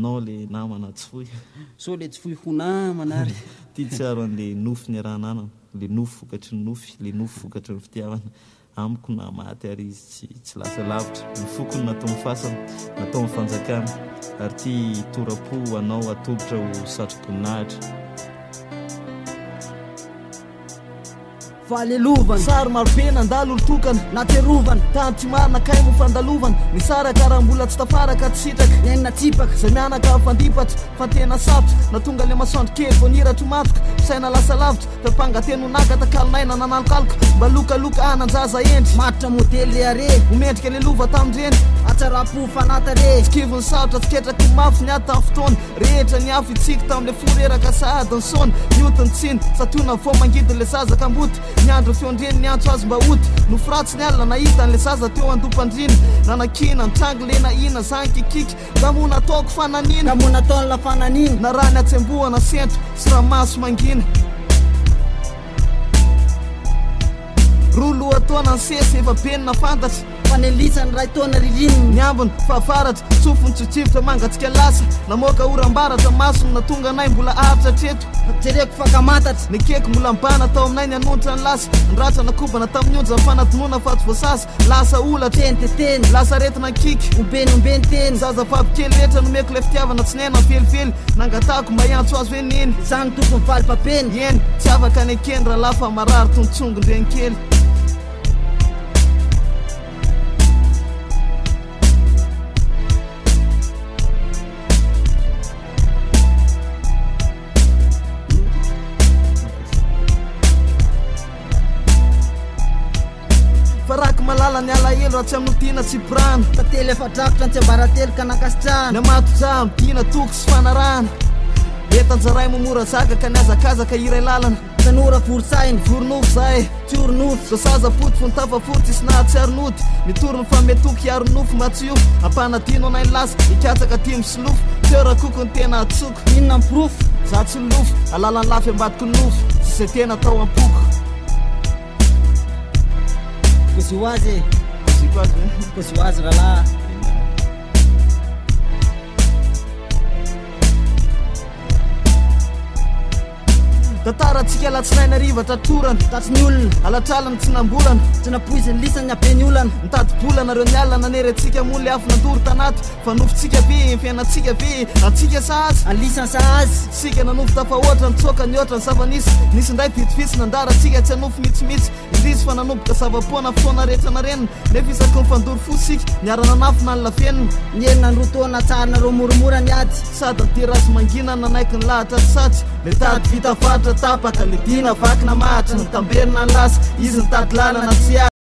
anao le namana tsy foy so le tsy foy ho namana ary tia tsiaro an'le nofy ny rahananana le nofy vokatry ny nofy le nofy vokatry ny fitiavana amiko na maty ary izy tsy lasa lavitra ny fokony natao mifasana natao mifanjakana ary tia torapo anao atolotra ho satroboninahitra falelovana sary marobe nandalo olotokana naterovana tanty marina kay mo fandalovana ny sara karambola tsy tafaraka tsy sitraka nyaina tsipaka zay mianaka fandipatra fantena sarotra natonga le masoandro kely vo niratra matoka saina lasa lavitra tapangateno naka takalinaina nanalokaloka mba lokaloka ananjaza endry matra modely re are homendrika le lova tamindreny atsarapo fanata re skivony sarotra tsiketraky mafy niady tamin'ny fotoana rehetra ny afo itsika tamin'le foreraka saady ny sona niotiny tsiny satona vo mangidiny le zazaka amboty niandro fiondreny niantso azy mba oty nofiratsy ny alina nahita n'le zaza teo andopandriny nanakina nitrangy le nahina zanykikika da mona ataoko fananina da mona ataonla fananina na raha ny atsembohana sentro sy raha maso mangina roa loha taona ny sesy efa benina fantatry fanelisany raha taona ririniny ny ambony fahavaratra tsofony tsitsivotra mangatsika lasa namoaka orambaratra masony natonga anay mbola aritra treto jereko fakamatatra nikeko mbola mbana tao aminay ny anonitra ny lasa ndratra nakobana tamin'ny onja mifanatonona faty voasasa lasa ola teny teteny lasa retina kiky ombeny teny zaza papikely rehetra nomeko le fitiavana tsy naina velively nangatako mba iantso azo hoe neny zany tokony valy papeny eny tsy afaka anekeny raha lafa marary tontsongondreny kely faraky malala ny alahelo raha tsy amin'notina tsy brano tately efa drakotra ny tsy ambaratelo ka nakasitrahana ny amatodrano dina toko sy fanarahana etanjaray momora zaka ka niazakazaka iray lalana tanora vorosainy voronofo zay tsy oronofo sosaza poty fo nitafafory tsisy nahatsy aronody mitorony fa metoko iaronofo matsio ampanadino anay lasa ikatsaka timo sy lofo teora koko ny tena atsoko inona mpirofo za tsy lofo alalany lafy ambadiky ny nofo tsy zay tena atao ampoko kozy ho azy ziko azy kozy ho azy rahalahy tataratsika alatsinaina rivatra torana tatsy ny olona alatralany tsy nambolana tsy napoiziny lisany abeny olana mitady-bolanareo ny alina nanery atsika moa le afo nandoro tanaty fa nofotsika ve fiainatsika ve atsika sahazy alisany sahazy sika nanofo tafahoatra nitsoka ny oatra ny zava-nisy nisy ndray vitsivitsy nandara atsika tsy hanofo mitsimitsy indrisy fa nanomboka zava-poana fotoana rehetra narenina nefa isaky nifandoro fosika niarana nafona ny lafenina ny elina nrotoana tsarynareo moramora ny ady sady niterazy mangina nanaiky ny lahatra tsatsy le tady vita fatra tapaka le dina vaky na mahatra ny tamberina ny lasa izy nitady lalana tsy